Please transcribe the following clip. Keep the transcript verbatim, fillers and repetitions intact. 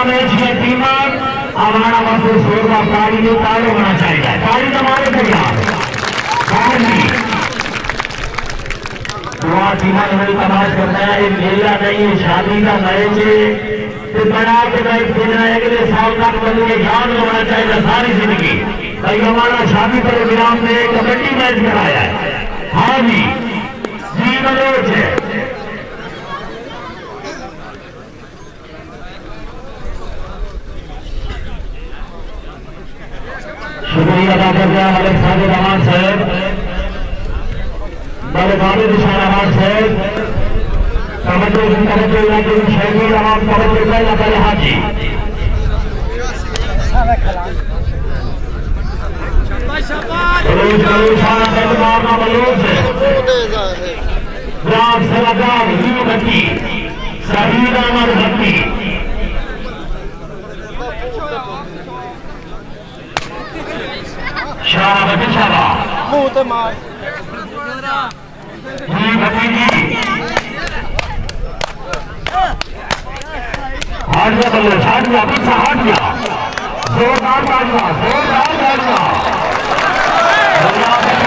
Match की team हमारा वास्तव शोर का ताली में ताली होना चाहिए। ताली हमारे तैयार टीमा ने तमाश करना है। ये मेला नहीं है, शादी का मैच है। तो बना के मैच खेलना है, अगले साल तक बंद के ध्यान होना चाहिए सारी जिंदगी। भाई हमारा शादी प्रोग्राम में कबड्डी मैच कराया है। हाँ जी जी बलोच है। शुक्रिया अदा करते हैं मलिक साहब साहब बड़े बाबे निशानाबाद साहब तवज्जो तवज्जो इलाके में शहीदी आवाम तवज्जो पहला पहले हाजी बलोच बलोच शाना पहले मारना बलोच ग्राम सलागार ही भट्टी शहीद अहमद भट्टी शाह भट्टी शाह मुंह ते मार जी भट्टी जी हाथ गया बल्ले हाथ गया पीछा हाथ गया जोरदार बाजवा जोरदार बाजवा